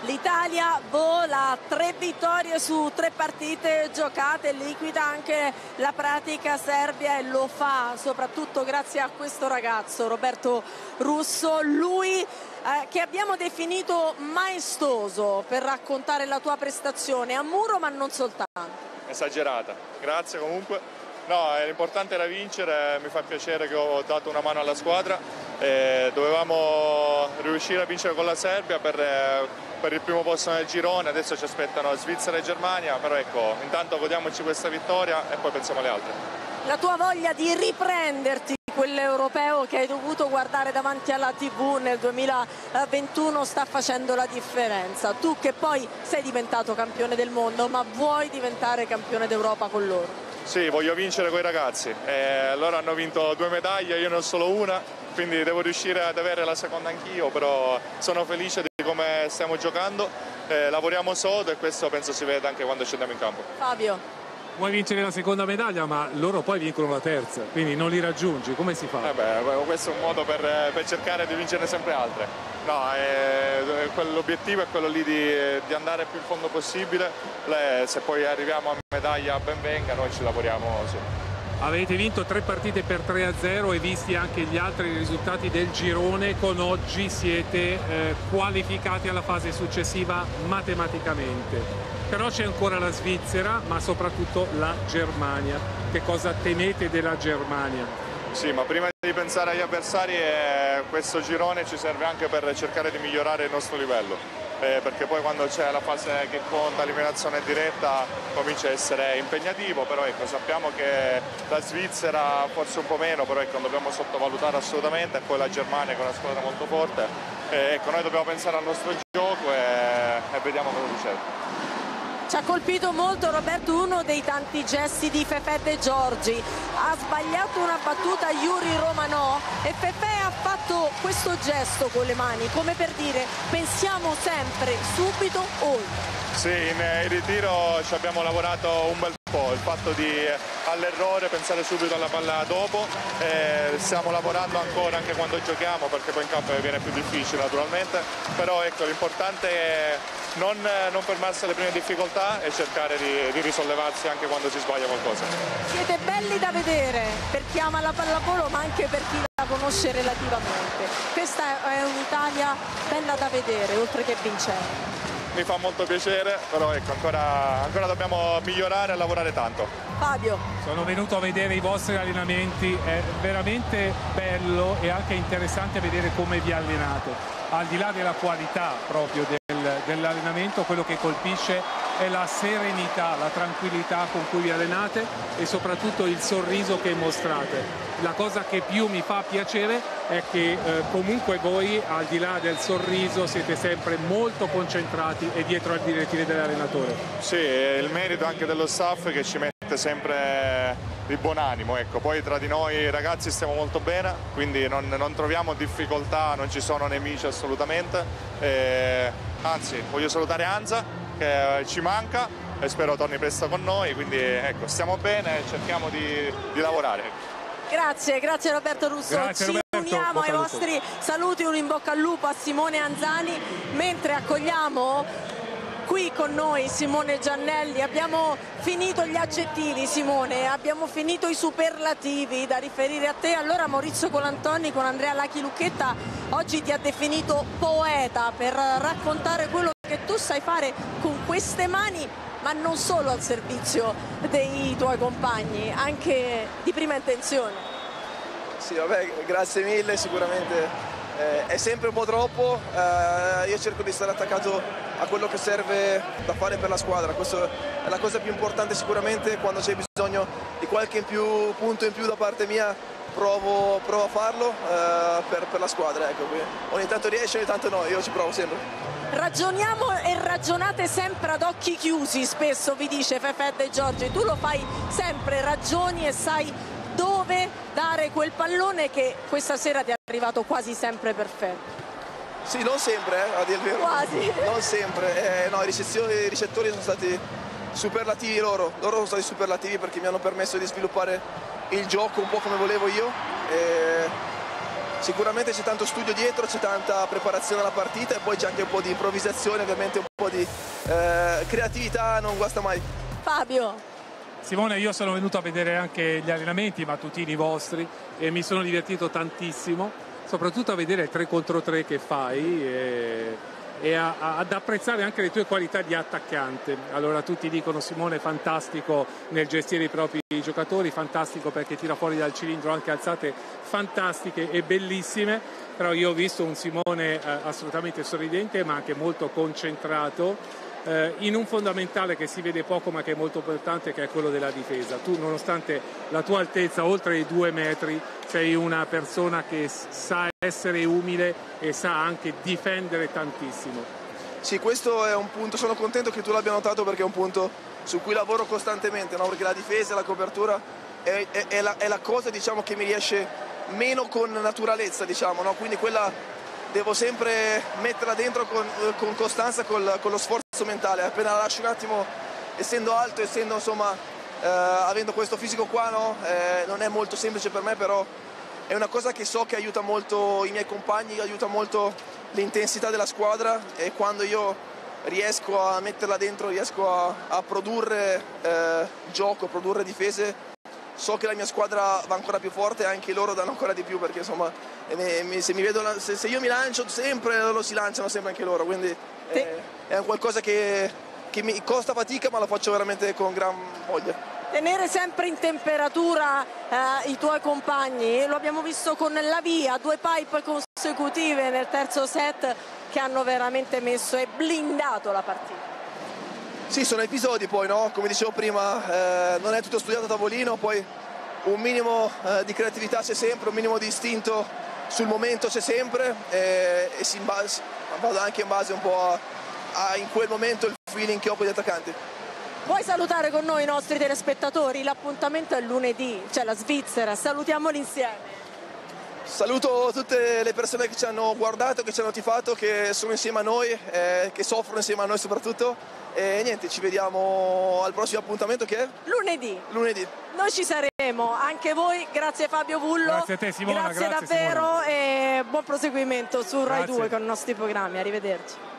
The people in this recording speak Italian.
L'Italia vola, 3 vittorie su 3 partite giocate, liquida anche la pratica Serbia e lo fa soprattutto grazie a questo ragazzo Roberto Russo, lui che abbiamo definito maestoso per raccontare la tua prestazione a Muro, ma non soltanto. Esagerata, grazie comunque. No, l'importante era vincere, mi fa piacere che ho dato una mano alla squadra, dovevamo riuscire a vincere con la Serbia per il primo posto nel girone, adesso ci aspettano Svizzera e Germania, però ecco, intanto godiamoci questa vittoria e poi pensiamo alle altre. La tua voglia di riprenderti quell'europeo che hai dovuto guardare davanti alla TV nel 2021 sta facendo la differenza, tu che poi sei diventato campione del mondo ma vuoi diventare campione d'Europa con loro. Sì, voglio vincere con i ragazzi, loro hanno vinto 2 medaglie, io ne ho solo una, quindi devo riuscire ad avere la seconda anch'io, però sono felice di come stiamo giocando, lavoriamo sodo e questo penso si vede anche quando scendiamo in campo. Fabio. Vuoi vincere la seconda medaglia, ma loro poi vincono la terza, quindi non li raggiungi, come si fa? Questo è un modo per cercare di vincerne sempre altre. No, l'obiettivo è quello lì di andare più in fondo possibile, se poi arriviamo a medaglia ben venga, noi ci lavoriamo su. Avete vinto 3 partite per 3-0 e visti anche gli altri risultati del girone, con oggi siete qualificati alla fase successiva matematicamente. Però c'è ancora la Svizzera, ma soprattutto la Germania. Che cosa temete della Germania? Sì, ma prima di pensare agli avversari, questo girone ci serve anche per cercare di migliorare il nostro livello. Perché poi quando c'è la fase che conta, l'eliminazione diretta, comincia a essere impegnativo, però ecco, sappiamo che la Svizzera forse un po' meno, però ecco, non dobbiamo sottovalutare assolutamente, e poi la Germania che è una squadra molto forte. Ecco, noi dobbiamo pensare al nostro gioco e vediamo cosa succede. Ci ha colpito molto Roberto uno dei tanti gesti di Fefè De Giorgi, ha sbagliato una battuta Yuri Romanò e Fefè ha fatto questo gesto con le mani come per dire pensiamo sempre subito oltre. Sì, in ritiro ci abbiamo lavorato un bel po', il fatto di all'errore pensare subito alla palla dopo, stiamo lavorando ancora anche quando giochiamo perché poi in campo viene più difficile naturalmente, però ecco l'importante è non fermarsi alle prime difficoltà e cercare di risollevarsi anche quando si sbaglia qualcosa. Siete belli da vedere per chi ama la pallavolo ma anche per chi la conosce relativamente. Questa è un'Italia bella da vedere oltre che vincente. Mi fa molto piacere, però ecco, ancora dobbiamo migliorare e lavorare tanto. Fabio. Sono venuto a vedere i vostri allenamenti, è veramente bello e anche interessante vedere come vi allenate. Al di là della qualità proprio dell'allenamento, quello che colpisce è la serenità, la tranquillità con cui vi allenate e soprattutto il sorriso che mostrate. La cosa che più mi fa piacere è che comunque voi, al di là del sorriso, siete sempre molto concentrati e dietro al direttive dell'allenatore. Sì, è il merito anche dello staff che ci mette sempre di buon animo, ecco. Poi tra di noi ragazzi stiamo molto bene, quindi non troviamo difficoltà, non ci sono nemici assolutamente, anzi voglio salutare Anza che ci manca e spero torni presto con noi, quindi ecco, stiamo bene e cerchiamo di lavorare. Grazie Roberto Russo. Grazie, ci Roberto. uniamo ai vostri saluti, un in bocca al lupo a Simone Anzani, mentre accogliamo qui con noi Simone Giannelli. Abbiamo finito gli aggettivi, Simone, abbiamo finito i superlativi da riferire a te. Allora Maurizio Colantoni con Andrea Lachi Lucchetta oggi ti ha definito poeta per raccontare quello che tu sai fare con queste mani, ma non solo al servizio dei tuoi compagni, anche di prima intenzione. Sì, vabbè, grazie mille, sicuramente è sempre un po' troppo, io cerco di stare attaccato a quello che serve da fare per la squadra, questa è la cosa più importante sicuramente. Quando c'è bisogno di qualche punto in più da parte mia provo a farlo per la squadra, ecco. Ogni tanto riesce, ogni tanto no, io ci provo sempre. Ragioniamo e ragionate sempre ad occhi chiusi, spesso vi dice Fefè De Giorgi, tu lo fai sempre, ragioni e sai dove dare quel pallone che questa sera ti è arrivato quasi sempre perfetto. Sì, non sempre, a dire il vero. Quasi. Non sempre, no, i ricettori sono stati superlativi loro sono stati superlativi perché mi hanno permesso di sviluppare il gioco un po' come volevo io. sicuramente c'è tanto studio dietro, c'è tanta preparazione alla partita e poi c'è anche un po' di improvvisazione, ovviamente un po' di creatività non guasta mai. Fabio. Simone, io sono venuto a vedere anche gli allenamenti mattutini vostri e mi sono divertito tantissimo, soprattutto a vedere il 3 contro 3 che fai e ad apprezzare anche le tue qualità di attaccante. Allora tutti dicono Simone è fantastico nel gestire i propri giocatori, fantastico perché tira fuori dal cilindro anche alzate fantastiche e bellissime, però io ho visto un Simone assolutamente sorridente ma anche molto concentrato in un fondamentale che si vede poco ma che è molto importante, che è quello della difesa. Tu, nonostante la tua altezza oltre i 2 metri, sei una persona che sa essere umile e sa anche difendere tantissimo. Sì, questo è un punto, sono contento che tu l'abbia notato perché è un punto su cui lavoro costantemente, no? Perché la difesa e la copertura è la cosa, diciamo, che mi riesce meno con naturalezza, diciamo, no? Quindi quella devo sempre metterla dentro con costanza, con lo sforzo mentale. Appena la lascio un attimo, essendo alto, essendo insomma avendo questo fisico qua, no? Non è molto semplice per me, però è una cosa che so che aiuta molto i miei compagni, aiuta molto l'intensità della squadra, e quando io riesco a metterla dentro, riesco a produrre gioco, produrre difese, so che la mia squadra va ancora più forte e anche loro danno ancora di più, perché insomma se io mi lancio sempre, loro si lanciano sempre anche loro, quindi è un qualcosa che mi costa fatica, ma lo faccio veramente con gran voglia. Tenere sempre in temperatura i tuoi compagni, lo abbiamo visto con la Via, 2 pipe consecutive nel terzo set che hanno veramente messo e blindato la partita. Sì, sono episodi poi, no? Come dicevo prima, non è tutto studiato a tavolino, poi un minimo di creatività c'è sempre, un minimo di istinto sul momento c'è sempre, e vado anche in base un po' a in quel momento il feeling che ho con gli attaccanti. Vuoi salutare con noi i nostri telespettatori? L'appuntamento è lunedì, c'è la Svizzera, salutiamoli insieme. Saluto tutte le persone che ci hanno guardato, che ci hanno tifato, che sono insieme a noi, che soffrono insieme a noi soprattutto, e niente, ci vediamo al prossimo appuntamento che è? Lunedì. Noi ci saremo, anche voi, grazie Fabio Vullo. Grazie a te Simona, grazie davvero, Simona. E buon proseguimento su Rai 2 con i nostri programmi, arrivederci.